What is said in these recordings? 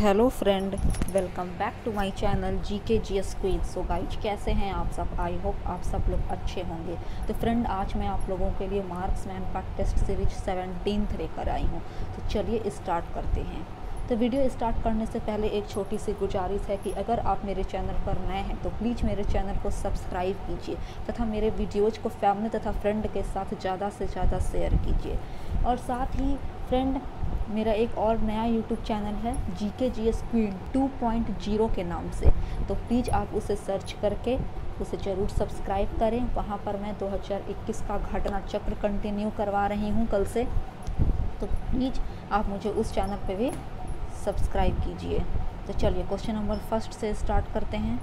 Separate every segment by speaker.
Speaker 1: Hello friend, welcome back to my channel GK GS quiz. So guys, कैसे हैं आप सब? आई होप आप सब लोग अच्छे होंगे। तो फ्रेंड, आज मैं आप लोगों के लिए मार्क्समैन का टेस्ट सीरीज 17 लेकर आई हूँ। तो चलिए स्टार्ट करते हैं। तो वीडियो स्टार्ट करने से पहले एक छोटी सी गुजारिश है कि अगर आप मेरे चैनल पर नए हैं तो प्लीज़ मेरे चैनल को सब्सक्राइब कीजिए तथा मेरे वीडियोज़ को फैमिली तथा फ्रेंड के साथ ज़्यादा से ज़्यादा शेयर कीजिए। और साथ ही फ्रेंड, मेरा एक और नया यूट्यूब चैनल है जीके जीएस क्वीन 2.0 के नाम से। तो प्लीज़ आप उसे सर्च करके उसे ज़रूर सब्सक्राइब करें। वहाँ पर मैं 2021 का घटना चक्र कंटिन्यू करवा रही हूँ कल से। तो प्लीज़ आप मुझे उस चैनल पे भी सब्सक्राइब कीजिए। तो चलिए क्वेश्चन नंबर फर्स्ट से स्टार्ट करते हैं।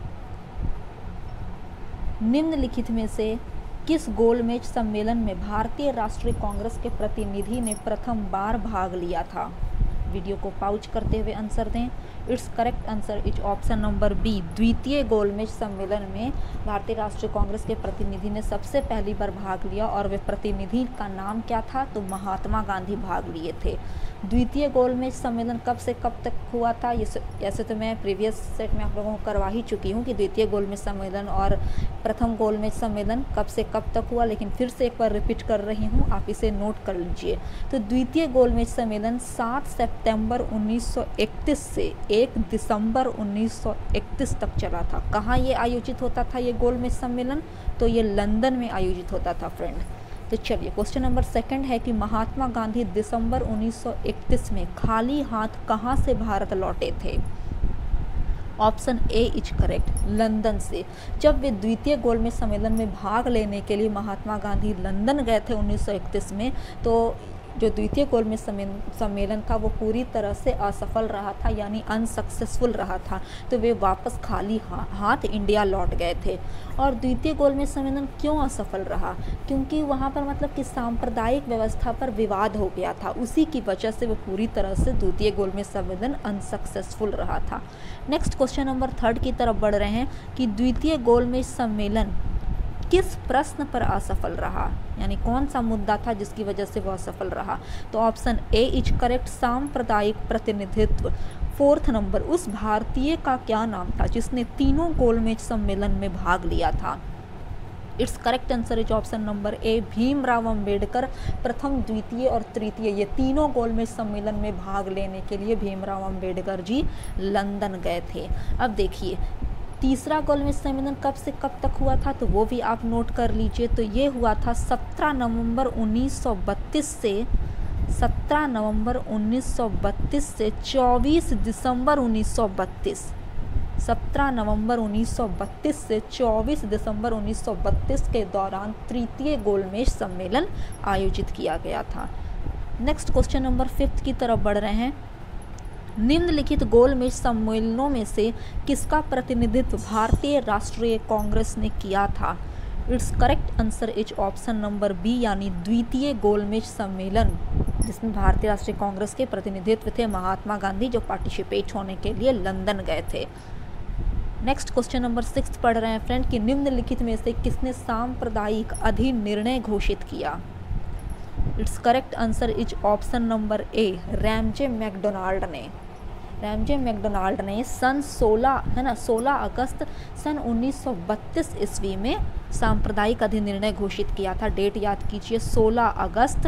Speaker 1: निम्नलिखित में से किस गोलमेज सम्मेलन में भारतीय राष्ट्रीय कांग्रेस के प्रतिनिधि ने प्रथम बार भाग लिया था? वीडियो को पॉज करते हुए आंसर दें। Its correct answer is option number B. द्वितीय गोलमेज सम्मेलन में भारतीय राष्ट्रीय कांग्रेस के प्रतिनिधि ने सबसे पहली बार भाग लिया और वे प्रतिनिधि का नाम क्या था? तो महात्मा गांधी भाग लिए थे। द्वितीय गोलमेज सम्मेलन कब से कब तक हुआ था? ये ऐसे तो मैं प्रीवियस सेट में आप लोगों को करवा ही चुकी हूँ कि द्वितीय गोलमेज सम्मेलन और प्रथम गोलमेज सम्मेलन कब से कब तक हुआ, लेकिन फिर से एक बार रिपीट कर रही हूँ, आप इसे नोट कर लीजिए। तो द्वितीय गोलमेज सम्मेलन 7 सितंबर 1931 से 1 दिसंबर 1931 तक चला था। कहाँ ये आयोजित होता था ये गोलमेज सम्मेलन? तो ये लंदन में आयोजित होता था फ्रेंड। तो चलिए क्वेश्चन नंबर सेकंड है कि महात्मा गांधी दिसंबर 1931 में खाली हाथ कहाँ से भारत लौटे थे? Option A is correct, London से। जब वे द्वितीय गोलमेज सम्मेलन में भाग लेने के लिए महात्मा गांधी लंदन गए थे 1931 में, तो जो द्वितीय गोलमेज सम्मेलन था वो पूरी तरह से असफल रहा था, यानी अनसक्सेसफुल रहा था। तो वे वापस खाली हाथ इंडिया लौट गए थे। और द्वितीय गोलमेज सम्मेलन क्यों असफल रहा? क्योंकि वहाँ पर मतलब कि सांप्रदायिक व्यवस्था पर विवाद हो गया था। उसी की वजह से वो पूरी तरह से द्वितीय गोलमेज सम्मेलन अनसक्सेसफुल रहा था। नेक्स्ट क्वेश्चन नंबर थर्ड की तरफ बढ़ रहे हैं कि द्वितीय गोलमेज सम्मेलन किस प्रश्न पर असफल रहा, यानी कौन सा मुद्दा था जिसकी वजह से वह असफल रहा? तो ऑप्शन ए इज करेक्ट, सांप्रदायिक प्रतिनिधित्व। फोर्थ नंबर, उस भारतीय का क्या नाम था जिसने तीनों गोलमेज सम्मेलन में भाग लिया था? It's correct answer is option number A, Bhimrao Ambedkar. प्रथम, द्वितीय और तृतीय ये तीनों गोलमेज सम्मेलन में भाग लेने के लिए भीमराव अंबेडकर जी लंदन गए थे। अब देखिए, तीसरा गोलमेज सम्मेलन कब से कब तक हुआ था? तो वो भी आप नोट कर लीजिए। तो ये हुआ था 17 नवंबर 1932 से 24 दिसंबर 1932। 17 नवंबर 1932 से 24 दिसंबर 1932 के दौरान तृतीय गोलमेज सम्मेलन आयोजित किया गया था। नेक्स्ट क्वेश्चन नंबर 5 की तरफ बढ़ रहे हैं। निम्नलिखित गोलमेज सम्मेलनों में से किसका प्रतिनिधित्व भारतीय राष्ट्रीय कांग्रेस ने किया था? It's correct answer is option number B, यानी द्वितीय गोलमेज सम्मेलन जिसमें भारतीय राष्ट्रीय कांग्रेस के प्रतिनिधित्व थे महात्मा गांधी, जो पार्टिसिपेट होने के लिए लंदन गए थे। नेक्स्ट क्वेश्चन नंबर 6 पढ़ रहे हैं फ्रेंड कि निम्नलिखित में से किसने सांप्रदायिक अधिनिर्णय घोषित किया? It's correct answer is option number A, Ramsay MacDonald ने। रैमजे मैकडोनाल्ड ने सन 16 अगस्त सन 1932 ईस्वी में सांप्रदायिक अधिनिर्णय घोषित किया था। डेट याद कीजिए, 16 अगस्त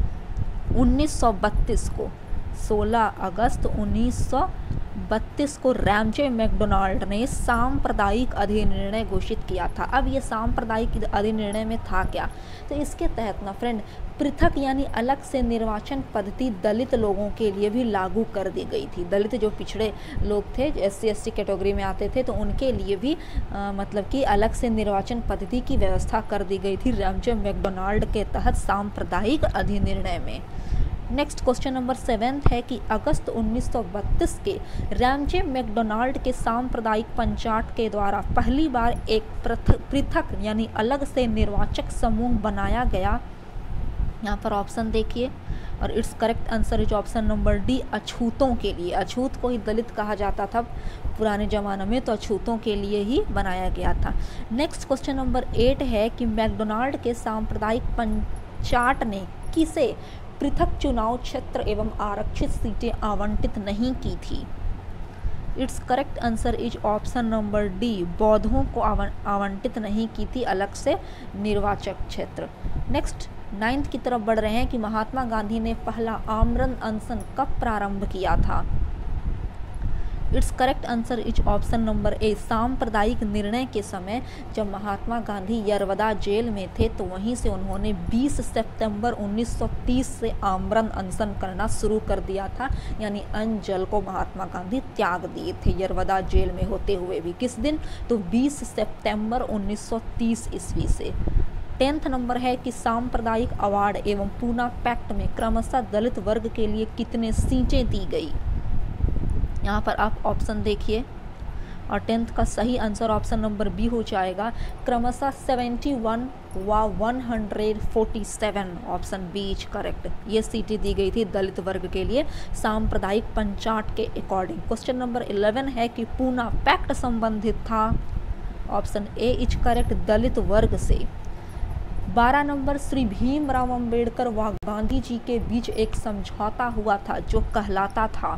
Speaker 1: 1932 को। 16 अगस्त 1932 को रैमजे मैकडोनाल्ड ने सांप्रदायिक अधिनिर्णय घोषित किया था। अब ये सांप्रदायिक अधिनिर्णय में था क्या? तो इसके तहत ना फ्रेंड, पृथक यानी अलग से निर्वाचन पद्धति दलित लोगों के लिए भी लागू कर दी गई थी। दलित जो पिछड़े लोग थे, SC ST कैटेगरी में आते थे, तो उनके लिए भी मतलब कि अलग से निर्वाचन पद्धति की व्यवस्था कर दी गई थी रैमजे मैकडोनाल्ड के तहत सांप्रदायिक अधिनिर्णय में। नेक्स्ट क्वेश्चन नंबर 7 है कि अगस्त 1932 के रैमजे मैकडोनाल्ड के सांप्रदायिक पंचायत के द्वारा पहली बार एक पृथक यानी अलग से निर्वाचक समूह बनाया गया। यहाँ पर ऑप्शन देखिए, और its correct answer is option number D, अछूतों के लिए। अछूत को ही दलित कहा जाता था पुराने ज़माने में, तो अछूतों के लिए ही बनाया गया था। नेक्स्ट क्वेश्चन नंबर 8 है कि मैकडोनाल्ड के सांप्रदायिक पंचायत ने किसे पृथक चुनाव क्षेत्र एवं आरक्षित सीटें आवंटित नहीं की थी? It's correct answer is option number D, बौद्धों को आवंटित नहीं की थी अलग से निर्वाचक क्षेत्र। नेक्स्ट 9th की तरफ बढ़ रहे हैं कि महात्मा गांधी ने पहला आमरण अनशन कब प्रारंभ किया था। It's correct answer is option number A, सांप्रदायिक निर्णय के समय जब महात्मा गांधी यरवदा जेल में थे तो वहीं से उन्होंने 20 सितंबर 1930 से आमरण अनशन करना शुरू कर दिया था, यानी अन्न जल को महात्मा गांधी त्याग दिए थे यरवदा जेल में होते हुए भी। किस दिन? तो 20 सितंबर 1930 ईस्वी से। 10th नंबर है कि सांप्रदायिक अवार्ड एवं पूना पैक्ट में क्रमशः दलित वर्ग के लिए कितने सीटें दी गई। यहाँ पर आप ऑप्शन देखिए और 10th का सही आंसर ऑप्शन नंबर बी हो जाएगा, क्रमशः 71 व 147, ऑप्शन बी इज करेक्ट। ये सीटें दी गई थी दलित वर्ग के लिए सांप्रदायिक पंचाट के अकॉर्डिंग। क्वेश्चन नंबर 11 है कि पूना पैक्ट संबंधित था, option A is correct, Dalit वर्ग से। 12 नंबर, श्री भीमराव अंबेडकर व गांधी जी के बीच एक समझौता हुआ था जो कहलाता था।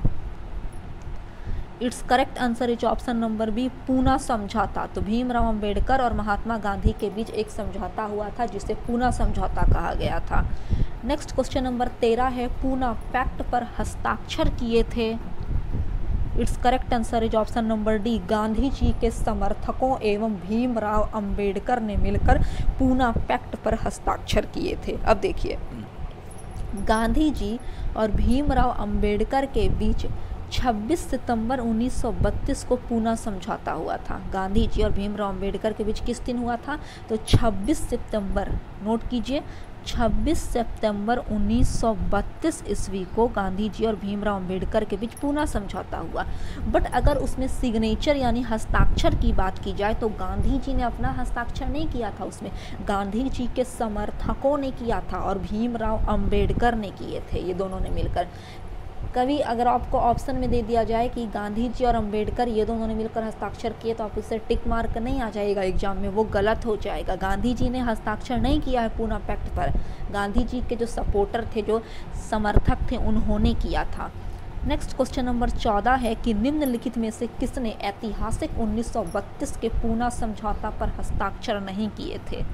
Speaker 1: It's correct answer is option number B, Poona समझौता। तो भीमराव अंबेडकर और महात्मा गांधी के बीच एक समझौता हुआ था जिसे पूना समझौता कहा गया था। नेक्स्ट क्वेश्चन नंबर 13 है, पूना पैक्ट पर हस्ताक्षर किए थे। It's correct answer is option number D, Gandhi ji के समर्थकों एवं भीमराव अंबेडकर ने मिलकर पूना पैक्ट पर हस्ताक्षर किए थे। अब देखिए, गांधी जी और भीमराव अंबेडकर के बीच 26 सितंबर 1932 को पूना समझौता हुआ था। गांधी जी और भीमराव अंबेडकर के बीच किस दिन हुआ था? तो 26 सितंबर, नोट कीजिए, 26 सितंबर 1932 ईस्वी को गांधी जी और भीमराव अंबेडकर के बीच पूना समझौता हुआ। बट अगर उसमें सिग्नेचर यानी हस्ताक्षर की बात की जाए तो गांधी जी ने अपना हस्ताक्षर नहीं किया था, उसमें गांधी जी के समर्थकों ने किया था और भीमराव अंबेडकर ने किए थे, ये दोनों ने मिलकर। कभी अगर आपको ऑप्शन में दे दिया जाए कि गांधी जी और अंबेडकर ये दोनों ने मिलकर हस्ताक्षर किए तो आप उससे टिक मार्क नहीं आ जाएगा एग्जाम में, वो गलत हो जाएगा। गांधी जी ने हस्ताक्षर नहीं किया है पूना पैक्ट पर, गांधी जी के जो सपोर्टर थे, जो समर्थक थे, उन्होंने किया था। नेक्स्ट क्वेश्चन नंबर 14 है कि निम्नलिखित में से किसने ऐतिहासिक 1932 के पूना समझौता पर हस्ताक्षर नहीं किए थे।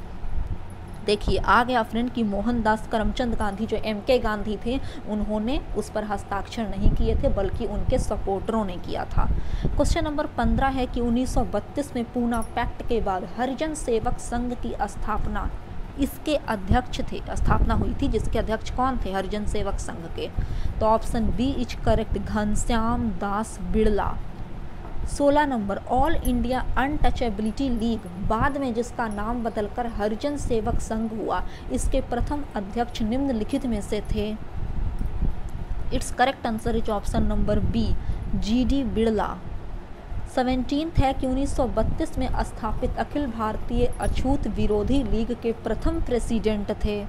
Speaker 1: देखिए आ गया फ्रेंड कि मोहनदास करमचंद गांधी जो MK गांधी थे उन्होंने उस पर हस्ताक्षर नहीं किए थे बल्कि उनके सपोर्टरों ने किया था। क्वेश्चन नंबर 15 है कि 1932 में पूना पैक्ट के बाद हरिजन सेवक संघ की स्थापना इसके अध्यक्ष थे, स्थापना हुई थी जिसके अध्यक्ष कौन थे? हरिजन सेवक संघ के। तो option B is correct, Ghanshyam Das Birla. 16 number, all India untouchability league बाद में जिसका नाम बदलकर हरिजन सेवक संघ हुआ, इसके प्रथम अध्यक्ष निम्नलिखित में से थे। It's correct answer is option number B, GD Birla. 17 है कि 1932 में स्थापित अखिल भारतीय अछूत विरोधी लीग के प्रथम प्रेसिडेंट थे।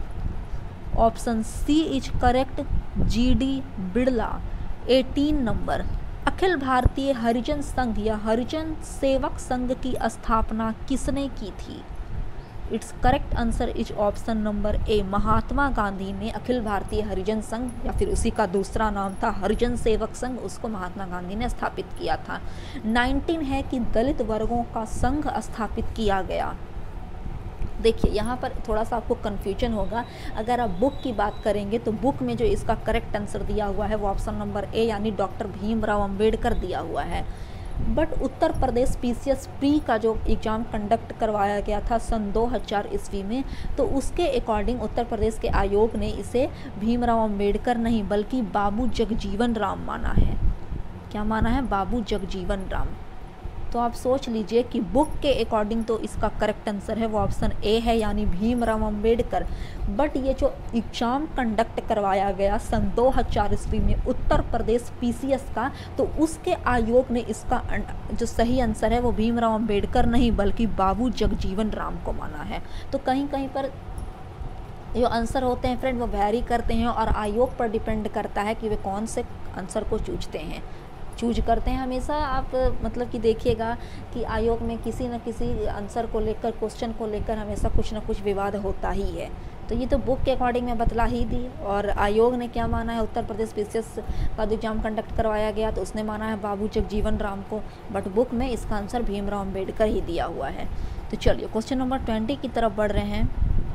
Speaker 1: Option C is correct, GD Birla. 18 number, Akhil Bharatiya Harijan संघ या हरिजन सेवक संघ की स्थापना किसने की थी? It's correct answer is option number A, Mahatma Gandhi ने अखिल भारतीय हरिजन संघ या फिर उसी का दूसरा नाम था हरिजन सेवक संघ, उसको महात्मा गांधी ने स्थापित किया था। 19 है कि दलित वर्गों का संघ स्थापित किया गया। देखिए यहाँ पर थोड़ा सा आपको कन्फ्यूजन होगा, अगर आप बुक की बात करेंगे तो बुक में जो इसका करेक्ट आंसर दिया हुआ है वो ऑप्शन नंबर ए यानी डॉक्टर भीमराव अंबेडकर दिया हुआ है। But Uttar Pradesh PCS pre का जो एग्ज़ाम कंडक्ट करवाया गया था सन 2000 ईस्वी में, तो उसके अकॉर्डिंग उत्तर प्रदेश के आयोग ने इसे भीमराव अंबेडकर नहीं बल्कि बाबू जगजीवन राम माना है। क्या माना है? बाबू जगजीवन राम। तो आप सोच लीजिए कि बुक के अकॉर्डिंग तो इसका करेक्ट आंसर है वो ऑप्शन ए है यानी भीमराव अंबेडकर। बट ये जो एग्ज़ाम कंडक्ट करवाया गया सन 2000 ईस्वी में उत्तर प्रदेश PCS का, तो उसके आयोग ने इसका जो सही आंसर है वो भीमराव अंबेडकर नहीं बल्कि बाबू जगजीवन राम को माना है। तो कहीं कहीं पर जो आंसर होते हैं फ्रेंड वो वैरी करते हैं और आयोग पर डिपेंड करता है कि वे कौन से आंसर को चूज करते हैं। हमेशा आप मतलब कि देखिएगा कि आयोग में किसी न किसी आंसर को लेकर, क्वेश्चन को लेकर हमेशा कुछ ना कुछ विवाद होता ही है। तो ये तो बुक के अकॉर्डिंग मैं बतला ही दी। और आयोग ने क्या माना है, उत्तर प्रदेश पीसीएस का जो एग्जाम कंडक्ट करवाया गया तो उसने माना है बाबू जगजीवन राम को, बट बुक में इसका आंसर भीमराव अम्बेडकर ही दिया हुआ है। तो चलिए क्वेश्चन नंबर 20 की तरफ बढ़ रहे हैं।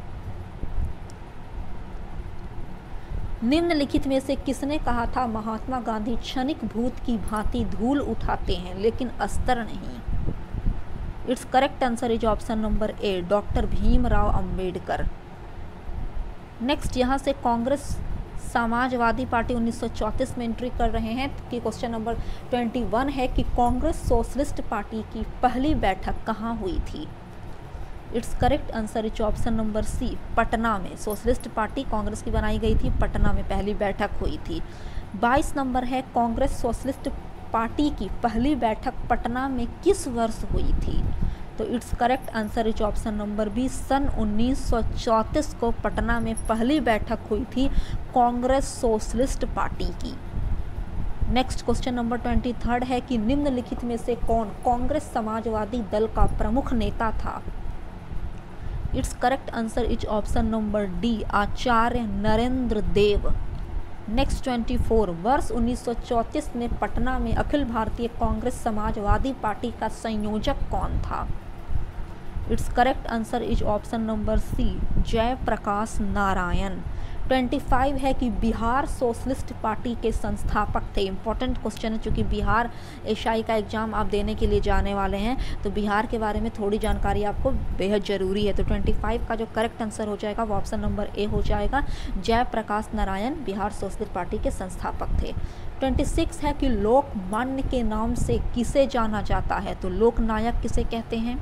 Speaker 1: निम्नलिखित में से किसने कहा था महात्मा गांधी क्षणिक भूत की भांति धूल उठाते हैं लेकिन अस्तर नहीं? It's correct answer is option number A, doctor Bhimrao Ambedkar. Next यहाँ से कांग्रेस समाजवादी पार्टी 1934 में एंट्री कर रहे हैं कि क्वेश्चन नंबर 21 है कि कांग्रेस सोशलिस्ट पार्टी की पहली बैठक कहाँ हुई थी? It's correct answer is option number C, Patna में। सोशलिस्ट पार्टी कांग्रेस की बनाई गई थी, पटना में पहली बैठक हुई थी। 22 नंबर है कांग्रेस सोशलिस्ट पार्टी की पहली बैठक पटना में किस वर्ष हुई थी? तो it's correct answer is option number B, सन 1934 को पटना में पहली बैठक हुई थी कांग्रेस सोशलिस्ट पार्टी की। नेक्स्ट क्वेश्चन नंबर 23 है कि निम्नलिखित में से कौन कांग्रेस समाजवादी दल का प्रमुख नेता था? It's correct answer is option number D, Acharya Narendra Dev. Next 24, वर्ष 1934 में पटना में अखिल भारतीय कांग्रेस समाजवादी पार्टी का संयोजक कौन था? It's correct answer is option number C, Jayaprakash Narayan. 25 है कि बिहार सोशलिस्ट पार्टी के संस्थापक थे। इंपॉर्टेंट क्वेश्चन है, चूँकि बिहार एसआई का एग्जाम आप देने के लिए जाने वाले हैं तो बिहार के बारे में थोड़ी जानकारी आपको बेहद ज़रूरी है। तो 25 का जो करेक्ट आंसर हो जाएगा वो ऑप्शन नंबर ए हो जाएगा, जयप्रकाश नारायण बिहार सोशलिस्ट पार्टी के संस्थापक थे। 26 है कि लोकमान्य के नाम से किसे जाना जाता है? तो लोकनायक किसे कहते हैं?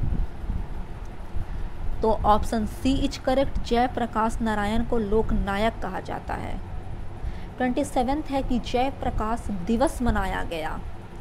Speaker 1: तो option C is correct, Jayaprakash Narayan को लोकनायक कहा जाता है। 27 है कि जयप्रकाश दिवस मनाया गया।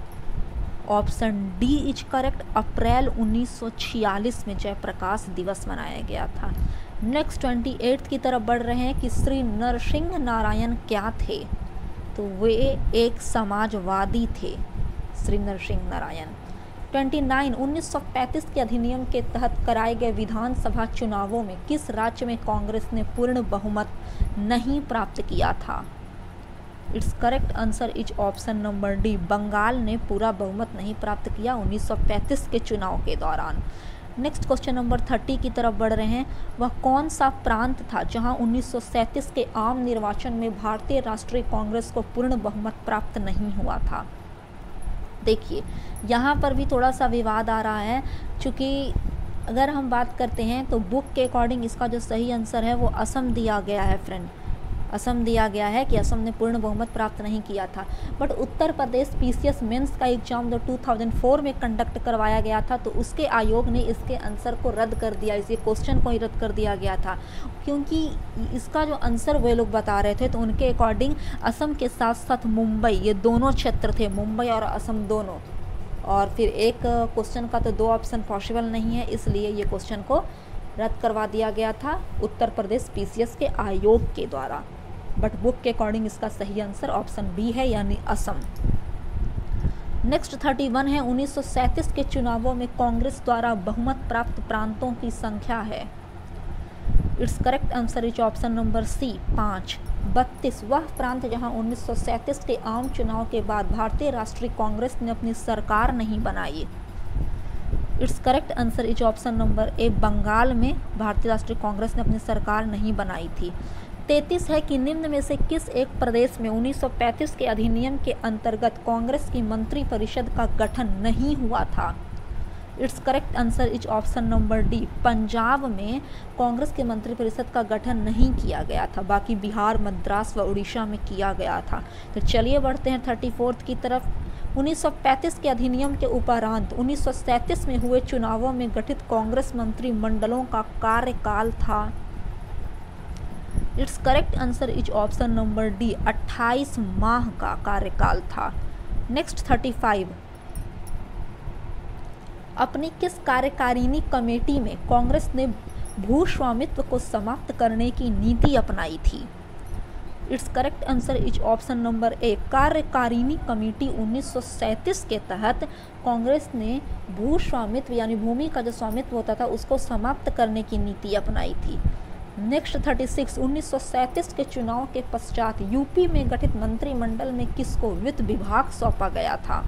Speaker 1: Option D is correct, April 1946 में जयप्रकाश दिवस मनाया गया था। नेक्स्ट 28 की तरफ बढ़ रहे हैं कि श्री नरसिंह नारायण क्या थे? तो वे एक समाजवादी थे, श्री नरसिंह नारायण। 29, 1935 के अधिनियम के तहत कराए गए विधानसभा चुनावों में किस राज्य में कांग्रेस ने पूर्ण बहुमत नहीं प्राप्त किया था? It's correct answer is option number D, Bengal ने पूरा बहुमत नहीं प्राप्त किया 1935 के चुनाव के दौरान। नेक्स्ट क्वेश्चन नंबर 30 की तरफ बढ़ रहे हैं। वह कौन सा प्रांत था जहां 1937 के आम निर्वाचन में भारतीय राष्ट्रीय कांग्रेस को पूर्ण बहुमत प्राप्त नहीं हुआ था? देखिए यहाँ पर भी थोड़ा सा विवाद आ रहा है, क्योंकि अगर हम बात करते हैं तो बुक के अकॉर्डिंग इसका जो सही आंसर है वो असम दिया गया है फ्रेंड। असम दिया गया है कि असम ने पूर्ण बहुमत प्राप्त नहीं किया था। But Uttar Pradesh PCS mains का एग्जाम जो 2004 में कंडक्ट करवाया गया था तो उसके आयोग ने इसके आंसर को रद्द कर दिया, इसी क्वेश्चन को ही रद्द कर दिया गया था, क्योंकि इसका जो आंसर वे लोग बता रहे थे तो उनके अकॉर्डिंग असम के साथ साथ मुंबई, ये दोनों क्षेत्र थे, मुंबई और असम दोनों। और फिर एक क्वेश्चन का तो दो ऑप्शन पॉसिबल नहीं है, इसलिए ये क्वेश्चन को रद्द करवा दिया गया था उत्तर प्रदेश पीसीएस के आयोग के द्वारा। बट बुक के अकॉर्डिंग इसका सही आंसर ऑप्शन बी है, यानी असम। नेक्स्ट 31 है 1937 के चुनावों में कांग्रेस द्वारा बहुमत प्राप्त प्रांतों की संख्या है। It's correct answer is option number C, 5। 32 वह प्रांत जहां 1937 के आम चुनाव के बाद भारतीय राष्ट्रीय कांग्रेस ने अपनी सरकार नहीं बनाई। It's correct answer is option number A, Bengal में भारतीय राष्ट्रीय कांग्रेस ने अपनी सरकार नहीं बनाई थी। 33 है कि निम्न में से किस एक प्रदेश में 1935 के अधिनियम के अंतर्गत कांग्रेस की मंत्री परिषद का गठन नहीं हुआ था? It's correct answer is option number D, Punjab में कांग्रेस के मंत्री परिषद का गठन नहीं किया गया था, बाकी बिहार, मद्रास व उड़ीसा में किया गया था। तो चलिए बढ़ते हैं 34 की तरफ। 1935 के अधिनियम के उपरांत 1937 में हुए चुनावों में गठित कांग्रेस मंत्रिमंडलों का कार्यकाल था। It's correct answer is option number D, 28 माह का कार्यकाल था। नेक्स्ट 35, अपनी किस कार्यकारिणी कमेटी में कांग्रेस ने भूस्वामित्व को समाप्त करने की नीति अपनाई थी? It's correct answer is option number A, कार्यकारिणी कमेटी 1937 के तहत कांग्रेस ने भूस्वामित्व यानी भूमि का जो स्वामित्व होता था उसको समाप्त करने की नीति अपनाई थी। नेक्स्ट 36, 1937 के चुनाव के पश्चात यूपी में गठित मंत्रिमंडल में किसको वित्त विभाग सौंपा गया था?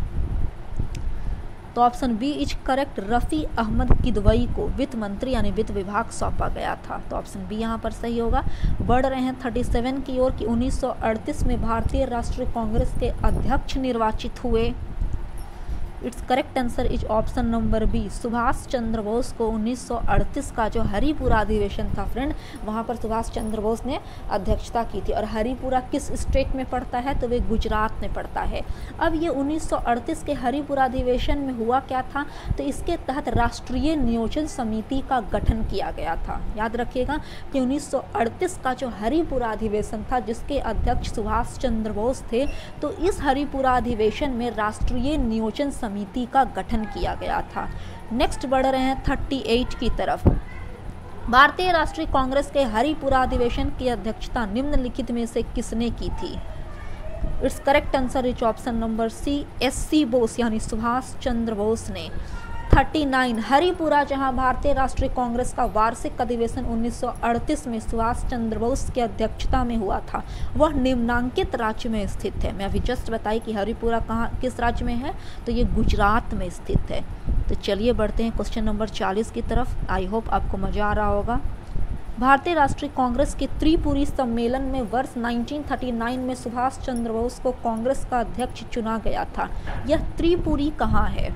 Speaker 1: तो option B is correct, Rafi Ahmed Kidwai को वित्त मंत्री यानी वित्त विभाग सौंपा गया था। तो ऑप्शन बी यहाँ पर सही होगा। बढ़ रहे हैं 37 की ओर कि 1938 में भारतीय राष्ट्रीय कांग्रेस के अध्यक्ष निर्वाचित हुए। It's correct answer is option number B, Subhash Chandra Bose को 1938 का जो हरिपुरा अधिवेशन था फ्रेंड, वहाँ पर सुभाष चंद्र बोस ने अध्यक्षता की थी। और हरिपुरा किस स्टेट में पड़ता है? तो वे गुजरात में पड़ता है। अब ये 1938 के हरिपुरा अधिवेशन में हुआ क्या था? तो इसके तहत राष्ट्रीय नियोजन समिति का गठन किया गया था। याद रखिएगा कि 1938 का जो हरिपुरा अधिवेशन था जिसके अध्यक्ष सुभाष चंद्र बोस थे, तो इस हरिपुरा अधिवेशन में राष्ट्रीय नियोजन समिति का गठन किया गया था। नेक्स्ट बढ़ रहे हैं 38 की तरफ। भारतीय राष्ट्रीय कांग्रेस के हरिपुरा अधिवेशन की अध्यक्षता निम्नलिखित में से किसने की थी? It's correct answer is option number C, S C. Bose यानी सुभाष चंद्र बोस ने। 39, हरिपुरा जहां भारतीय राष्ट्रीय कांग्रेस का वार्षिक अधिवेशन 1938 में सुभाष चंद्र बोस की अध्यक्षता में हुआ था, वह निम्नांकित राज्य में स्थित है। मैं अभी जस्ट बताई कि हरिपुरा कहाँ किस राज्य में है, तो ये गुजरात में स्थित है। तो चलिए बढ़ते हैं क्वेश्चन नंबर 40 की तरफ। आई होप आपको मज़ा आ रहा होगा। भारतीय राष्ट्रीय कांग्रेस के त्रिपुरी सम्मेलन में वर्ष 1939 में सुभाष चंद्र बोस को कांग्रेस का अध्यक्ष चुना गया था। यह त्रिपुरी कहाँ है?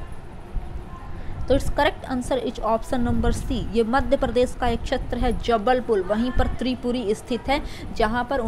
Speaker 1: तो it's correct answer is option number C, ये मध्य प्रदेश का एक क्षेत्र है जबलपुर, वहीं पर त्रिपुरी स्थित है, जहां पर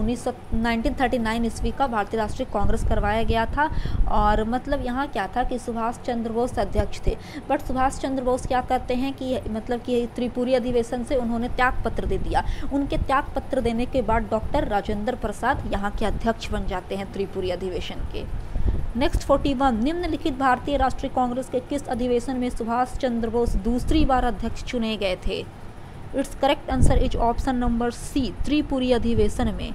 Speaker 1: 1939 ईस्वी का भारतीय राष्ट्रीय कांग्रेस करवाया गया था। और मतलब यहाँ क्या था कि सुभाष चंद्र बोस अध्यक्ष थे, बट सुभाष चंद्र बोस क्या कहते हैं कि मतलब कि त्रिपुरी अधिवेशन से उन्होंने त्यागपत्र दे दिया। उनके त्यागपत्र देने के बाद डॉक्टर राजेंद्र प्रसाद यहाँ के अध्यक्ष बन जाते हैं त्रिपुरी अधिवेशन के। नेक्स्ट 41, निम्नलिखित भारतीय राष्ट्रीय कांग्रेस के किस अधिवेशन में सुभाष चंद्र बोस दूसरी बार अध्यक्ष चुने गए थे? It's correct answer is option number C, Tripuri अधिवेशन में।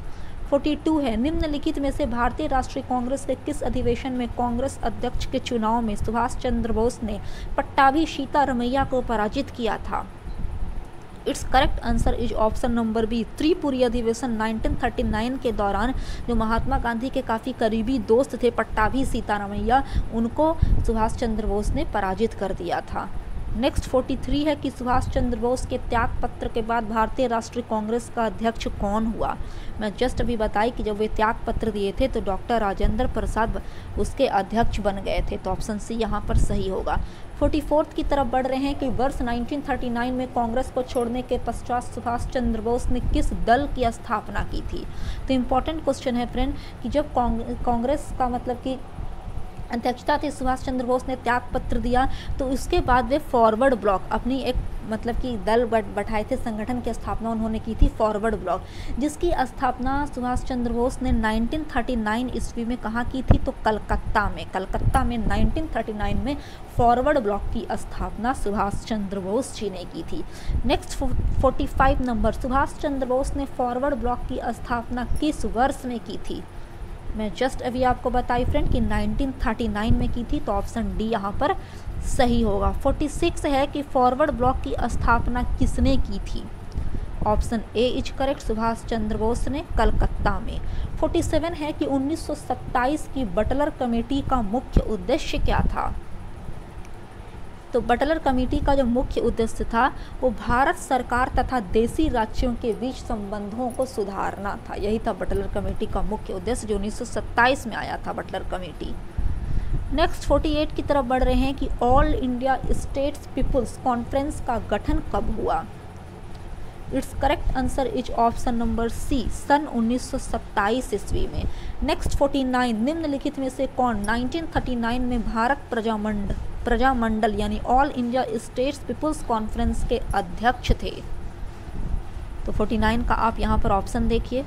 Speaker 1: 42 है, निम्नलिखित में से भारतीय राष्ट्रीय कांग्रेस के किस अधिवेशन में कांग्रेस अध्यक्ष के चुनाव में सुभाष चंद्र बोस ने पट्टाभी सीतारमैया को पराजित किया था? It's correct answer is option number B, Tripuri अधिवेशन 1939 के दौरान जो महात्मा गांधी के काफ़ी करीबी दोस्त थे पट्टाभी सीतारमैया, उनको सुभाष चंद्र बोस ने पराजित कर दिया था। नेक्स्ट 43 है कि सुभाष चंद्र बोस के त्यागपत्र के बाद भारतीय राष्ट्रीय कांग्रेस का अध्यक्ष कौन हुआ? मैं जस्ट अभी बताई कि जब वे त्यागपत्र दिए थे तो डॉक्टर राजेंद्र प्रसाद उसके अध्यक्ष बन गए थे। तो ऑप्शन सी यहाँ पर सही होगा। 44 की तरफ बढ़ रहे हैं कि वर्ष 1939 में कांग्रेस को छोड़ने के पश्चात सुभाष चंद्र बोस ने किस दल की स्थापना की थी? तो इम्पॉर्टेंट क्वेश्चन है फ्रेंड कि जब कांग्रेस का मतलब कि अध्यक्षता थी, सुभाष चंद्र बोस ने त्यागपत्र दिया, तो उसके बाद वे फॉरवर्ड ब्लॉक अपनी एक मतलब कि दल बैठाए थे, संगठन की स्थापना उन्होंने की थी फॉरवर्ड ब्लॉक, जिसकी स्थापना सुभाष चंद्र बोस ने 1939 ईस्वी में कहाँ की थी? तो कलकत्ता में 1939 में फॉरवर्ड ब्लॉक की स्थापना सुभाष चंद्र बोस जी ने की थी। नेक्स्ट 45 नंबर, सुभाष चंद्र बोस ने फॉरवर्ड ब्लॉक की स्थापना किस वर्ष में की थी? मैं जस्ट अभी आपको बताई फ्रेंड कि 1939 में की थी, तो ऑप्शन डी यहाँ पर सही होगा। 46 है कि फॉरवर्ड ब्लॉक की स्थापना किसने की थी? Option A is correct, Subhash Chandra Bose ने कलकत्ता में। 47 है कि 1927 की बटलर कमेटी का मुख्य उद्देश्य क्या था? तो बटलर कमेटी का जो मुख्य उद्देश्य था वो भारत सरकार तथा देशी राज्यों के बीच संबंधों को सुधारना था। यही था बटलर कमेटी का मुख्य उद्देश्य, जो 1927 में आया था बटलर कमेटी। नेक्स्ट 48 की तरफ बढ़ रहे हैं कि All India States People's Conference का गठन कब हुआ? It's correct answer is option number C, सन 1927 ईस्वी में। नेक्स्ट 49, निम्नलिखित में से कौन 1939 में भारत प्रजामंडल यानी All India States People's Conference के अध्यक्ष थे? तो 49 का आप यहाँ पर ऑप्शन देखिए।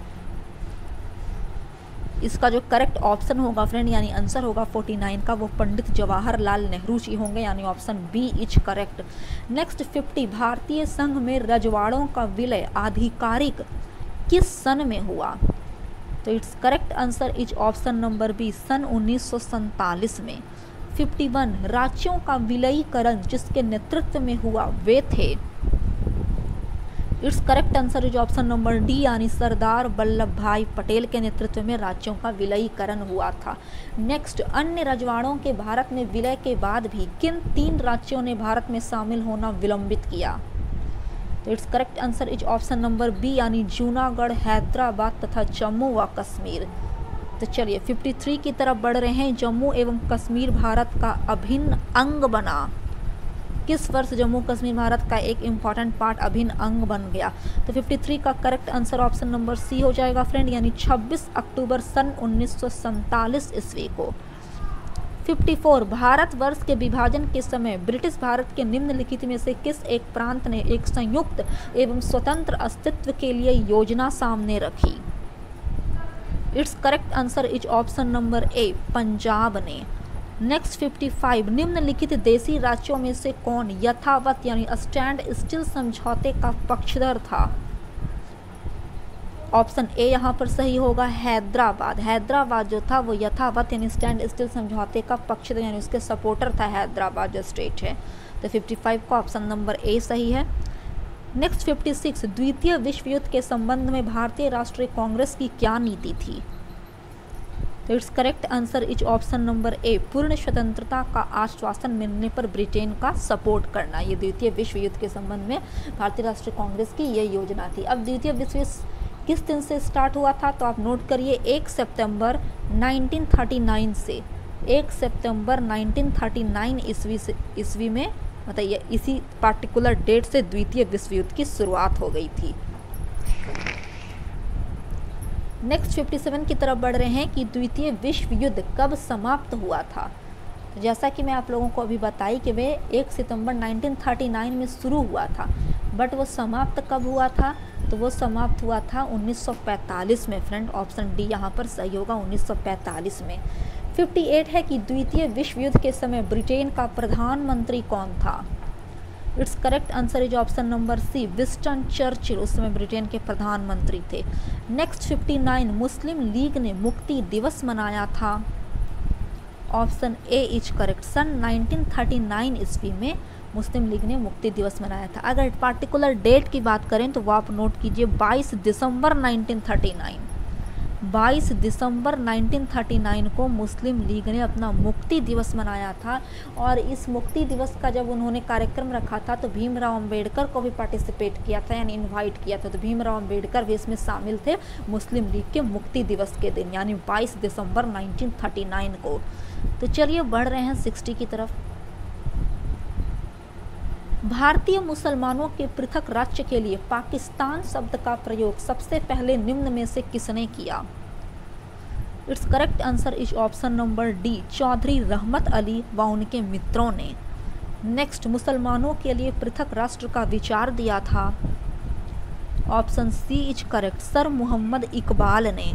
Speaker 1: इसका जो करेक्ट ऑप्शन होगा फ्रेंड यानी आंसर होगा 49 का, वो पंडित जवाहरलाल नेहरू जी होंगे, यानी option B is correct. Next 50, भारतीय संघ में रजवाड़ों का विलय आधिकारिक किस सन में हुआ? तो it's correct answer is option number B, सन 1947 में। 51, राज्यों का विलयीकरण जिसके नेतृत्व में हुआ वे थे? It's correct answer is option number D, यानी सरदार वल्लभ भाई पटेल के नेतृत्व में राज्यों का विलयीकरण हुआ था। नेक्स्ट, अन्य रजवाड़ों के भारत में विलय के बाद भी किन 3 राज्यों ने भारत में शामिल होना विलंबित किया? तो it's correct answer is option number B, यानी जूनागढ़, हैदराबाद तथा जम्मू व कश्मीर। तो चलिए 53 की तरफ बढ़ रहे हैं। जम्मू एवं कश्मीर भारत का अभिन्न अंग बना। किस वर्ष जम्मू कश्मीर भारत का एक इम्पॉर्टेंट पार्ट अभिन्न अंग बन गया? तो 53 का correct answer option number C हो जाएगा फ्रेंड, यानी 26 अक्टूबर सन 1947 ईस्वी को। 54, भारतवर्ष के विभाजन के समय ब्रिटिश भारत के निम्नलिखित में से किस एक प्रांत ने एक संयुक्त एवं स्वतंत्र अस्तित्व के लिए योजना सामने रखी? It's correct answer is option number A, Punjab ने। नेक्स्ट 55, निम्नलिखित देशी राज्यों में से कौन यथावत यानी स्टैंड स्टिल समझौते का पक्षधर था? ऑप्शन ए यहाँ पर सही होगा, हैदराबाद। हैदराबाद जो था वो यथावत यानी स्टैंड स्टिल समझौते का पक्षधर यानी उसके सपोर्टर था, हैदराबाद जो स्टेट है। तो 55 का ऑप्शन नंबर ए सही है। नेक्स्ट 56, द्वितीय विश्व युद्ध के संबंध में भारतीय राष्ट्रीय कांग्रेस की क्या नीति थी? तो it's correct answer is option number A, पूर्ण स्वतंत्रता का आश्वासन मिलने पर ब्रिटेन का सपोर्ट करना। ये द्वितीय विश्व युद्ध के संबंध में भारतीय राष्ट्रीय कांग्रेस की ये योजना थी। अब द्वितीय विश्व युद्ध किस दिन से स्टार्ट हुआ था? तो आप नोट करिए 1 सितंबर 1939 से। 1 सितंबर 1939 ईस्वी में मतलब इसी पार्टिकुलर डेट से द्वितीय विश्व युद्ध की शुरुआत हो गई थी। नेक्स्ट 57 की तरफ बढ़ रहे हैं कि द्वितीय विश्व युद्ध कब समाप्त हुआ था? तो जैसा कि मैं आप लोगों को अभी बताई कि वे 1 सितंबर 1939 में शुरू हुआ था, बट वो समाप्त कब हुआ था? तो वो समाप्त हुआ था 1945 में फ्रेंड। ऑप्शन डी यहाँ पर सही होगा, 1945 में। 58 है कि द्वितीय विश्व युद्ध के समय ब्रिटेन का प्रधानमंत्री कौन था? It's correct answer is option number C, Winston Churchill उस समय ब्रिटेन के प्रधानमंत्री थे। नेक्स्ट 59, मुस्लिम लीग ने मुक्ति दिवस मनाया था। ऑप्शन ए इज करेक्ट, सन 1939 ईस्वी में मुस्लिम लीग ने मुक्ति दिवस मनाया था। अगर पार्टिकुलर डेट की बात करें तो वो आप नोट कीजिए 22 दिसंबर 1939। 22 दिसंबर 1939 को मुस्लिम लीग ने अपना मुक्ति दिवस मनाया था। और इस मुक्ति दिवस का जब उन्होंने कार्यक्रम रखा था तो भीमराव अंबेडकर को भी पार्टिसिपेट किया था यानी इनवाइट किया था। तो भीमराव अंबेडकर भी इसमें शामिल थे मुस्लिम लीग के मुक्ति दिवस के दिन यानी 22 दिसंबर 1939 को। तो चलिए बढ़ रहे हैं 60 की तरफ। भारतीय मुसलमानों के पृथक राज्य के लिए पाकिस्तान शब्द का प्रयोग सबसे पहले निम्न में से किसने किया? It's correct answer is option number D, Chaudhary Rahmat Ali व उनके मित्रों ने। नेक्स्ट, मुसलमानों के लिए पृथक राष्ट्र का विचार दिया था। Option C is correct, sir Mohammad Iqbal ने।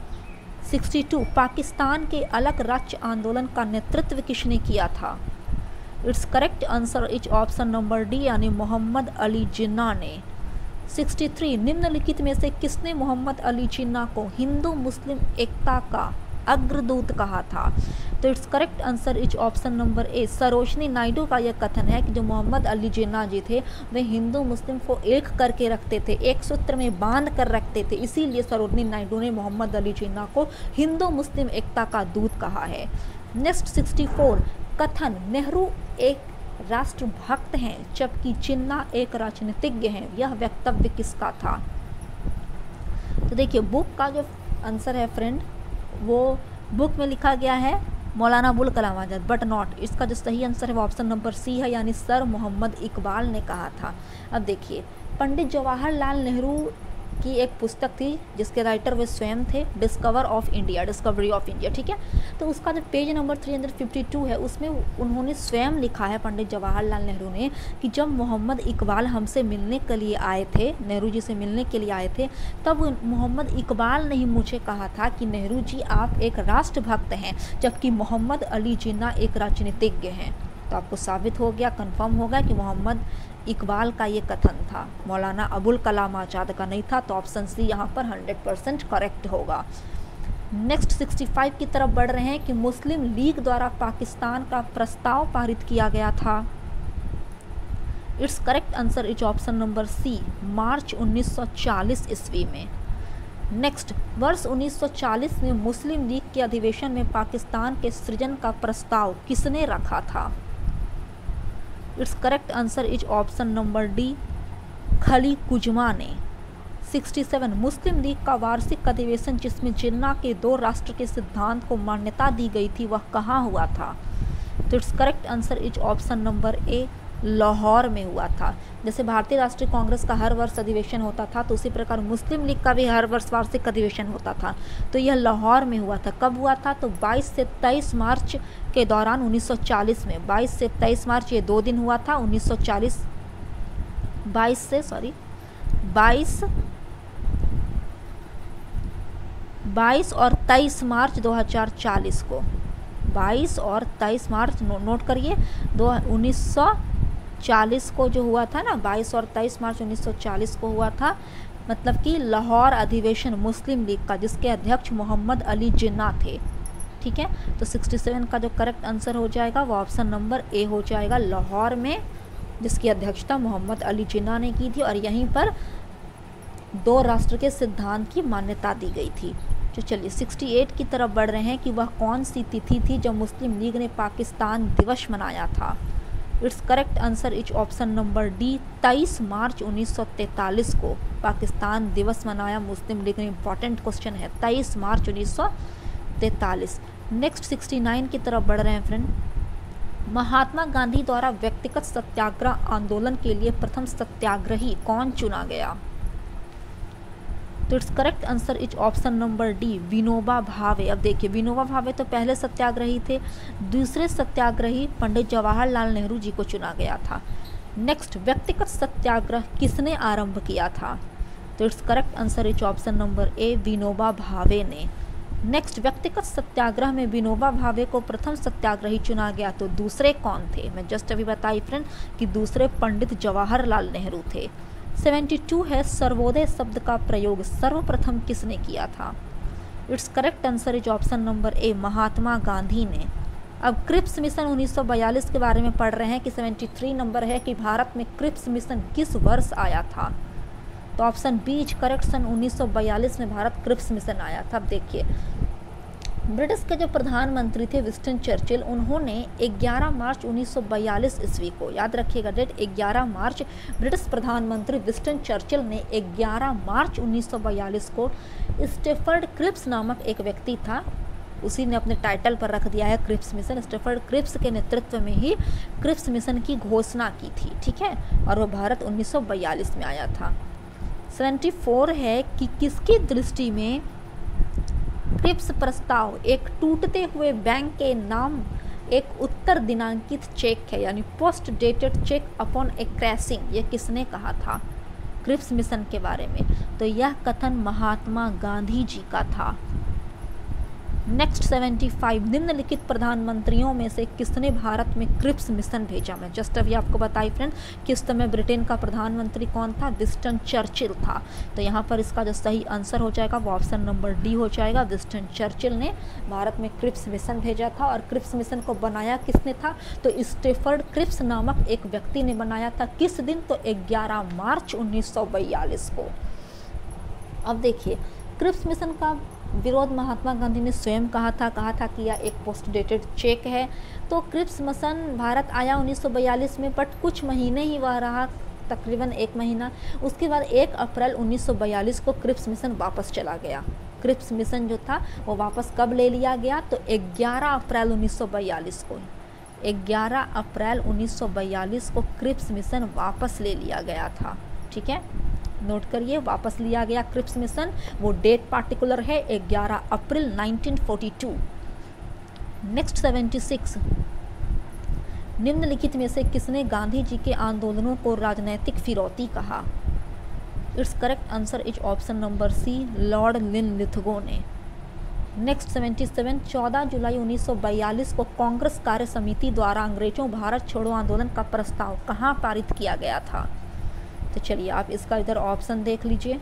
Speaker 1: 62, पाकिस्तान के अलग राज्य आंदोलन का नेतृत्व किसने किया था? It's correct answer is option number D यानी मोहम्मद अली जिन्ना ने। 63, निम्नलिखित में से किसने मोहम्मद अली जिन्ना को हिंदू मुस्लिम एकता का अग्रदूत कहा था? तो it's correct answer is option number A, Sarojini Naidu का यह कथन है कि जो मोहम्मद अली जिन्ना जी थे वे हिंदू मुस्लिम को एक करके रखते थे, एक सूत्र में बांध कर रखते थे, इसीलिए सरोजनी नायडू ने मोहम्मद अली जिन्ना को हिंदू मुस्लिम एकता का दूत कहा है। नेक्स्ट 64, कथन नेहरू एक राष्ट्रभक्त हैं जबकि जिन्ना एक राजनीतिज्ञ हैं, यह वक्तव्य किसका था? तो देखिए बुक का जो आंसर है फ्रेंड वो बुक में लिखा गया है मौलाना अबुल कलाम आज़ाद, बट नॉट। इसका जो सही आंसर है वो ऑप्शन नंबर सी है यानी सर मोहम्मद इकबाल ने कहा था। अब देखिए पंडित जवाहरलाल नेहरू की एक पुस्तक थी जिसके राइटर वे स्वयं थे, डिस्कवरी ऑफ इंडिया, ठीक है। तो उसका जो पेज नंबर 352 है उसमें उन्होंने स्वयं लिखा है पंडित जवाहरलाल नेहरू ने कि जब मोहम्मद इकबाल हमसे मिलने के लिए आए थे, नेहरू जी से मिलने के लिए आए थे, तब मोहम्मद इकबाल ने ही मुझे कहा था कि नेहरू जी आप एक राष्ट्रभक्त हैं जबकि मोहम्मद अली जिन्ना एक राजनीतिज्ञ हैं। तो आपको साबित हो गया, कंफर्म हो गया कि मोहम्मद इकबाल का ये कथन था, मौलाना अबुल कलाम आज़ाद का नहीं था। तो ऑप्शन सी यहाँ पर 100% करेक्ट होगा। नेक्स्ट 65 की तरफ बढ़ रहे हैं कि मुस्लिम लीग द्वारा पाकिस्तान का प्रस्ताव पारित किया गया था। It's correct answer is option number C, March 1940 ईस्वी में। नेक्स्ट, वर्ष 1940 में मुस्लिम लीग के अधिवेशन में पाकिस्तान के सृजन का प्रस्ताव किसने रखा था? It's correct answer is option number D, Khaliquzzaman ने। 67, मुस्लिम लीग का वार्षिक अधिवेशन जिसमें जिन्ना के दो राष्ट्र के सिद्धांत को मान्यता दी गई थी वह कहाँ हुआ था? तो it's correct answer is option number A, Lahore में हुआ था। जैसे भारतीय राष्ट्रीय कांग्रेस का हर वर्ष अधिवेशन होता था तो उसी प्रकार मुस्लिम लीग का भी हर वर्ष वार्षिक अधिवेशन होता था, तो यह लाहौर में हुआ था। कब हुआ था? तो 22 से 23 मार्च के दौरान 1940 में। 22 से 23 मार्च ये 2 दिन हुआ था 1940, 22 और 23 मार्च 2040 को, 22 और 23 मार्च नोट करिए, 1940 को जो हुआ था ना, 22 और 23 मार्च 1940 को हुआ था, मतलब कि लाहौर अधिवेशन मुस्लिम लीग का, जिसके अध्यक्ष मोहम्मद अली जिन्ना थे। ठीक है, तो 67 का जो करेक्ट आंसर हो जाएगा वो ऑप्शन नंबर ए हो जाएगा, लाहौर में, जिसकी अध्यक्षता मोहम्मद अली जिन्ना ने की थी और यहीं पर दो राष्ट्र के सिद्धांत की मान्यता दी गई थी। तो चलिए 68 की तरफ बढ़ रहे हैं कि वह कौन सी तिथि थी जब मुस्लिम लीग ने पाकिस्तान दिवस मनाया था? It's correct answer is option number D, 23 March 1943 को पाकिस्तान दिवस मनाया मुस्लिम लीग ने। इंपॉर्टेंट क्वेश्चन है, 23 मार्च 1943। नेक्स्ट 69 की तरफ बढ़ रहे हैं फ्रेंड। महात्मा गांधी द्वारा व्यक्तिगत सत्याग्रह आंदोलन के लिए प्रथम सत्याग्रही कौन चुना गया? तो it's correct answer is option number D, Vinoba Bhave. अब देखिए, विनोबा भावे तो पहले सत्याग्रही थे, दूसरे सत्याग्रही पंडित जवाहरलाल नेहरू जी को चुना गया था। नेक्स्ट, व्यक्तिगत सत्याग्रह किसने आरंभ किया था? तो it's correct answer is option number A, Vinoba Bhave ने। नेक्स्ट, व्यक्तिगत सत्याग्रह में विनोबा भावे को प्रथम सत्याग्रही चुना गया, तो दूसरे कौन थे? मैं जस्ट अभी बताई फ्रेंड कि दूसरे पंडित जवाहरलाल नेहरू थे। 72 है, सर्वोदय शब्द का प्रयोग सर्वप्रथम किसने किया था? It's correct answer is option number A, Mahatma Gandhi ने। अब क्रिप्स मिशन 1942 के बारे में पढ़ रहे हैं कि 73 नंबर है कि भारत में क्रिप्स मिशन किस वर्ष आया था? तो ऑप्शन बी इज करेक्ट, सन 1942 में भारत क्रिप्स मिशन आया था। अब देखिए, ब्रिटिश के जो प्रधानमंत्री थे विंस्टन चर्चिल, उन्होंने 11 मार्च 1942 ईस्वी को, याद रखिएगा डेट, 11 मार्च, ब्रिटिश प्रधानमंत्री विंस्टन चर्चिल ने 11 मार्च 1942 को स्टेफर्ड क्रिप्स नामक एक व्यक्ति था, उसी ने अपने टाइटल पर रख दिया है क्रिप्स मिशन। स्टेफर्ड क्रिप्स के नेतृत्व में ही क्रिप्स मिशन की घोषणा की थी। ठीक है, और वह भारत 1942 में आया था। 74 है कि किसकी दृष्टि में क्रिप्स प्रस्ताव एक टूटते हुए बैंक के नाम एक उत्तर दिनांकित चेक है, यानी post dated cheque upon a crashing, ये किसने कहा था क्रिप्स मिशन के बारे में? तो यह कथन महात्मा गांधी जी का था। नेक्स्ट 75, निम्नलिखित प्रधानमंत्रियों में से किसने भारत में क्रिप्स मिशन भेजा? मैं जस्ट अभी आपको बताई फ्रेंड कि इस समय ब्रिटेन का प्रधानमंत्री कौन था? विंस्टन चर्चिल था। तो यहाँ पर इसका जो सही आंसर हो जाएगा वो ऑप्शन नंबर डी हो जाएगा, विंस्टन चर्चिल ने भारत में क्रिप्स मिशन भेजा था। और क्रिप्स मिशन को बनाया किसने था? तो स्टेफर्ड क्रिप्स नामक एक व्यक्ति ने बनाया था। किस दिन? तो 11 मार्च 1942 को। अब देखिए, क्रिप्स मिशन का विरोध महात्मा गांधी ने स्वयं कहा था कि यह एक पोस्ट डेटेड चेक है। तो क्रिप्स मिशन भारत आया 1942 में, बट कुछ महीने ही वह रहा, तकरीबन 1 महीना। उसके बाद 1 अप्रैल 1942 को क्रिप्स मिशन वापस चला गया। क्रिप्स मिशन जो था वो वापस कब ले लिया गया? तो 11 अप्रैल 1942 को, 11 अप्रैल 1942 को क्रिप्स मिशन वापस ले लिया गया था। ठीक है, नोट करिए, वापस लिया गया क्रिप्स मिशन, वो डेट पार्टिकुलर है 11 अप्रैल 1942। नेक्स्ट 76, निम्नलिखित में से किसने गांधी जी के आंदोलनों को राजनैतिक फिरौती कहा? It's correct answer is option number C, Lord Linlithgow ने। नेक्स्ट 77, 14 जुलाई 1942 को कांग्रेस कार्य समिति द्वारा अंग्रेजों भारत छोड़ो आंदोलन का प्रस्ताव कहाँ पारित किया गया था? तो चलिए आप इसका इधर ऑप्शन देख लीजिए।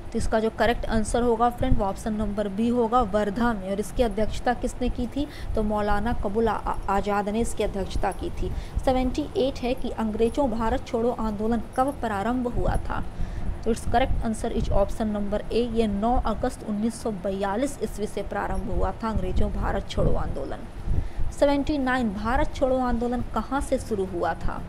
Speaker 1: तो इसका जो करेक्ट आंसर होगा फ्रेंड वो ऑप्शन नंबर बी होगा, वर्धा में। और इसकी अध्यक्षता किसने की थी? तो मौलाना कबूल आज़ाद ने इसकी अध्यक्षता की थी। 78 है कि अंग्रेजों भारत छोड़ो आंदोलन कब प्रारंभ हुआ था? तो it's correct answer is option number A, ये 9 अगस्त 1942 ईस्वी से प्रारंभ हुआ था अंग्रेजों भारत छोड़ो आंदोलन। 79 भारत छोड़ो आंदोलन कहाँ से शुरू हुआ था?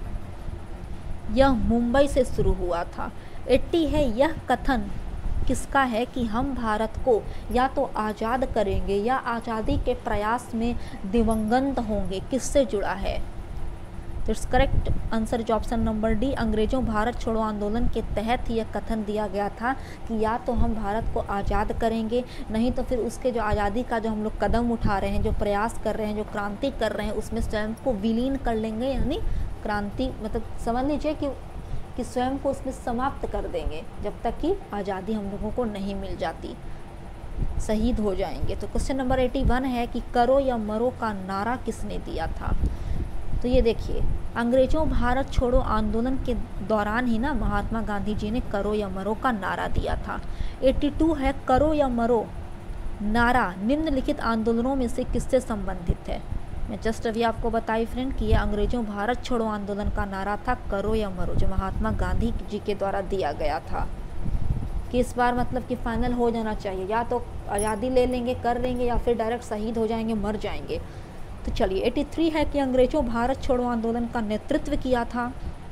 Speaker 1: यह मुंबई से शुरू हुआ था। 80 है, यह कथन किसका है कि हम भारत को या तो आज़ाद करेंगे या आज़ादी के प्रयास में दिवंगत होंगे, किससे जुड़ा है? तो it's correct answer is option number D, अंग्रेजों भारत छोड़ो आंदोलन के तहत यह कथन दिया गया था कि या तो हम भारत को आज़ाद करेंगे, नहीं तो फिर उसके जो आज़ादी का जो हम लोग कदम उठा रहे हैं, जो प्रयास कर रहे हैं, जो क्रांति कर रहे हैं, उसमें स्वयं को विलीन कर लेंगे। यानी क्रांति मतलब समझ लीजिए कि स्वयं को उसमें समाप्त कर देंगे जब तक कि आज़ादी हम लोगों को नहीं मिल जाती, शहीद हो जाएंगे। तो क्वेश्चन नंबर 81 है कि करो या मरो का नारा किसने दिया था? तो ये देखिए, अंग्रेजों भारत छोड़ो आंदोलन के दौरान ही ना महात्मा गांधी जी ने करो या मरो का नारा दिया था। 82 है, करो या मरो नारा निम्नलिखित आंदोलनों में से किससे संबंधित है? मैं जस्ट अभी आपको बताई फ्रेंड कि यह अंग्रेजों भारत छोड़ो आंदोलन का नारा था करो या मरो, जो महात्मा गांधी जी के द्वारा दिया गया था कि इस बार मतलब कि फाइनल हो जाना चाहिए, या तो आज़ादी ले लेंगे कर लेंगे या फिर डायरेक्ट शहीद हो जाएंगे, मर जाएंगे। तो चलिए 83 है कि अंग्रेजों भारत छोड़ो आंदोलन का नेतृत्व किया था।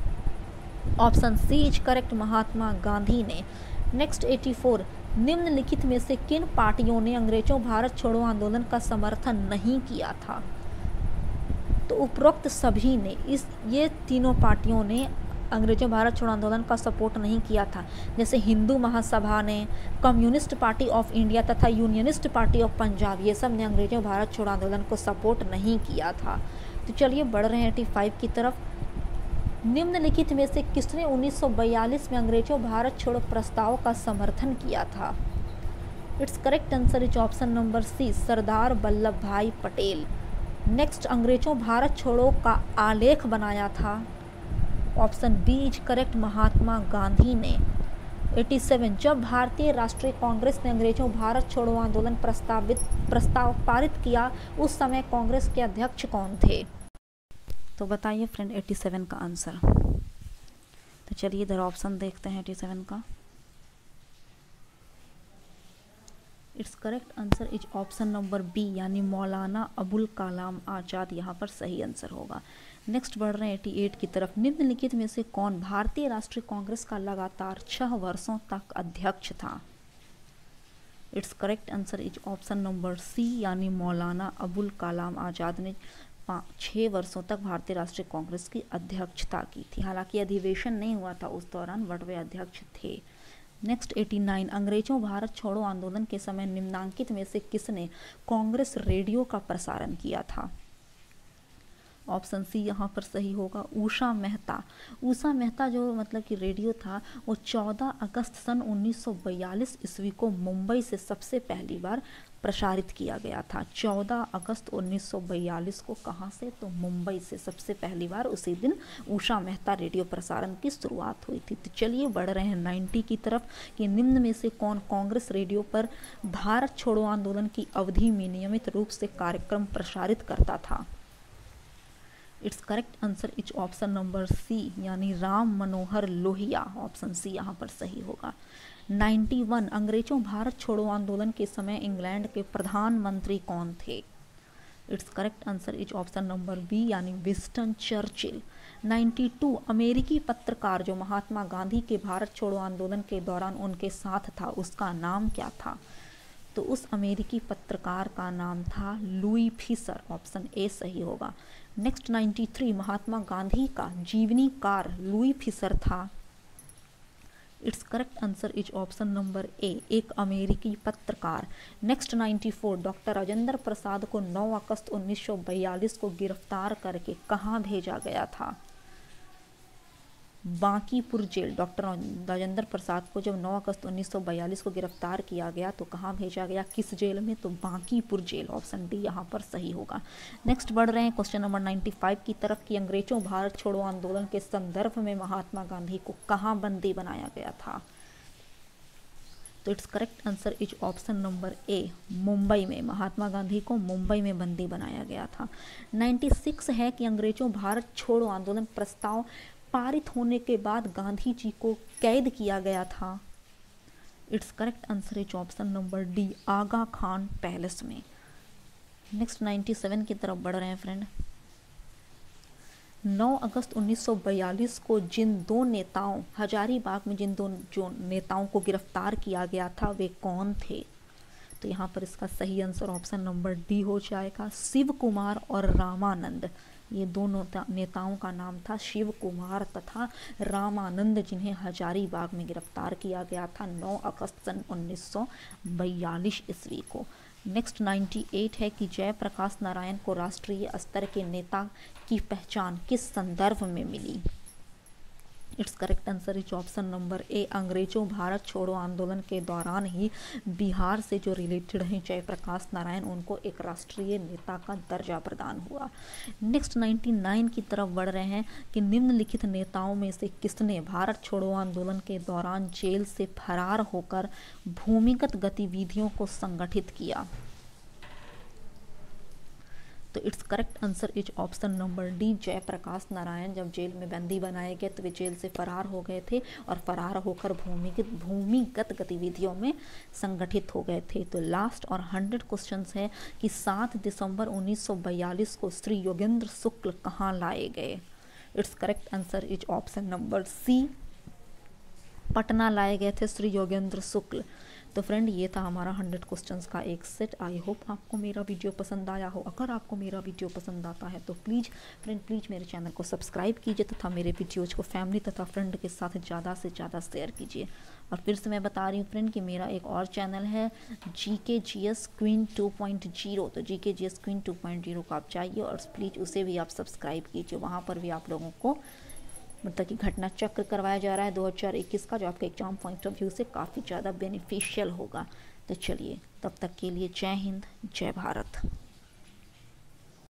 Speaker 1: Option C is correct, Mahatma Gandhi ने। नेक्स्ट 84, निम्नलिखित में से किन पार्टियों ने अंग्रेजों भारत छोड़ो आंदोलन का समर्थन नहीं किया था? तो उपरोक्त सभी ने ये तीनों पार्टियों ने अंग्रेजों भारत छोड़ो आंदोलन का सपोर्ट नहीं किया था। जैसे हिंदू महासभा ने, कम्युनिस्ट पार्टी ऑफ इंडिया तथा यूनियनिस्ट पार्टी ऑफ पंजाब, ये सब ने अंग्रेजों भारत छोड़ो आंदोलन को सपोर्ट नहीं किया था। तो चलिए बढ़ रहे हैं 85 की तरफ। निम्नलिखित में से किसने 1942 में अंग्रेजों भारत छोड़ो प्रस्ताव का समर्थन किया था? It's correct answer is option number C, Sardar Vallabh Bhai Patel. Next, अंग्रेजों भारत छोड़ो का आलेख बनाया था। Option B is correct, Mahatma Gandhi ने। 87, जब भारतीय राष्ट्रीय कांग्रेस ने अंग्रेजों भारत छोड़ो आंदोलन प्रस्ताव पारित किया, उस समय कांग्रेस के अध्यक्ष कौन थे? तो बताइए फ्रेंड 87 का आंसर। तो चलिए इधर ऑप्शन देखते हैं 87 का। It's correct answer is option number B, यानी मौलाना अबुल कलाम आज़ाद यहाँ पर सही आंसर होगा। नेक्स्ट बढ़ रहे हैं 88 की तरफ। निम्नलिखित में से कौन भारतीय राष्ट्रीय कांग्रेस का लगातार 6 वर्षों तक अध्यक्ष था? It's correct answer is option number C, यानी मौलाना अबुल कलाम आज़ाद ने 6 वर्षों तक भारतीय राष्ट्रीय कांग्रेस की अध्यक्षता की थी। हालांकि अधिवेशन नहीं हुआ था उस दौरान, बट वे अध्यक्ष थे। नेक्स्ट 89, अंग्रेजों भारत छोड़ो आंदोलन के समय निम्नांकित में से किसने कांग्रेस रेडियो का प्रसारण किया था? ऑप्शन सी यहाँ पर सही होगा, उषा मेहता। उषा मेहता जो मतलब कि रेडियो था वो 14 अगस्त सन 1942 ईस्वी को मुंबई से सबसे पहली बार प्रसारित किया गया था। 14 अगस्त 1942 को कहाँ से? तो मुंबई से सबसे पहली बार उसी दिन उषा मेहता रेडियो प्रसारण की शुरुआत हुई थी। तो चलिए बढ़ रहे हैं 90 की तरफ कि निम्न में से कौन कांग्रेस रेडियो पर भारत छोड़ो आंदोलन की अवधि में नियमित रूप से कार्यक्रम प्रसारित करता था? It's correct answer is option number C, यानी राम मनोहर लोहिया। ऑप्शन सी यहाँ पर सही होगा। 91, अंग्रेजों भारत छोड़ो आंदोलन के समय इंग्लैंड के प्रधानमंत्री कौन थे? It's correct answer is option number B, यानी विंस्टन चर्चिल। 92, अमेरिकी पत्रकार जो महात्मा गांधी के भारत छोड़ो आंदोलन के दौरान उनके साथ था, उसका नाम क्या था? तो उस अमेरिकी पत्रकार का नाम था लुई फिशर। ऑप्शन ए सही होगा। नेक्स्ट 93, महात्मा गांधी का जीवनीकार लुई फिशर था। It's correct answer is option number A, एक अमेरिकी पत्रकार। नेक्स्ट 94, डॉक्टर राजेंद्र प्रसाद को 9 अगस्त 1942 को गिरफ्तार करके कहाँ भेजा गया था? बांकीपुर जेल। डॉक्टर राजेंद्र प्रसाद को जब 9 अगस्त 1942 को गिरफ्तार किया गया तो कहाँ भेजा गया, किस जेल में? तो बांकीपुर जेल। ऑप्शन डी यहाँ पर सही होगा। नेक्स्ट बढ़ रहे हैं क्वेश्चन नंबर 95 की तरफ कि अंग्रेजों भारत छोड़ो आंदोलन के संदर्भ में महात्मा गांधी को कहाँ बंदी बनाया गया था? तो it's correct answer is option number A, Mumbai में। महात्मा गांधी को मुंबई में बंदी बनाया गया था। 96 है कि अंग्रेजों भारत छोड़ो आंदोलन प्रस्ताव पारित होने के बाद गांधी जी को कैद किया गया था। It's correct answer is option number D, Aga Khan palace में। नेक्स्ट 97 की तरफ बढ़ रहे हैं फ्रेंड। 9 अगस्त 1942 को जिन दो नेताओं, हजारीबाग में जिन दो जो नेताओं को गिरफ्तार किया गया था वे कौन थे? तो यहाँ पर इसका सही आंसर ऑप्शन नंबर डी हो जाएगा, शिव कुमार और रामानंद। ये दोनों नेताओं का नाम था शिव कुमार तथा रामानंद, जिन्हें हजारीबाग में गिरफ्तार किया गया था 9 अगस्त सन 1942 ईस्वी को। नेक्स्ट 98 है कि जयप्रकाश नारायण को राष्ट्रीय स्तर के नेता की पहचान किस संदर्भ में मिली? It's correct answer is option number A, अंग्रेजों भारत छोड़ो आंदोलन के दौरान ही बिहार से जो रिलेटेड हैं जयप्रकाश नारायण, उनको एक राष्ट्रीय नेता का दर्जा प्रदान हुआ। नेक्स्ट 99 की तरफ बढ़ रहे हैं कि निम्नलिखित नेताओं में से किसने भारत छोड़ो आंदोलन के दौरान जेल से फरार होकर भूमिगत गतिविधियों को संगठित किया? तो it's correct answer is option number D, Jayaprakash Narayan. जब जेल में बंदी बनाए गए तो वे जेल से फरार हो गए थे और फरार होकर भूमिगत गतिविधियों में संगठित हो गए थे। तो लास्ट और 100 क्वेश्चंस है कि 7 दिसंबर 1942 को श्री योगेंद्र शुक्ल कहाँ लाए गए? It's correct answer is option number C, Patna लाए गए थे श्री योगेंद्र शुक्ल। तो फ्रेंड ये था हमारा 100 क्वेश्चंस का एक सेट। आई होप आपको मेरा वीडियो पसंद आया हो। अगर आपको मेरा वीडियो पसंद आता है तो प्लीज़ मेरे चैनल को सब्सक्राइब कीजिए तथा मेरे वीडियोज़ को फैमिली तथा फ्रेंड के साथ ज़्यादा से ज़्यादा शेयर कीजिए। और फिर से मैं बता रही हूँ फ्रेंड कि मेरा एक और चैनल है GKGS क्वीन 2.0। तो GKGS क्वीन 2.0 को आप जाइए और प्लीज़ उसे भी आप सब्सक्राइब कीजिए। वहाँ पर भी आप लोगों को मतलब कि घटना चक्र करवाया जा रहा है 2021 का, जो आपके एग्जाम पॉइंट ऑफ व्यू से काफ़ी ज़्यादा बेनिफिशियल होगा। तो चलिए तब तक के लिए जय हिंद, जय भारत।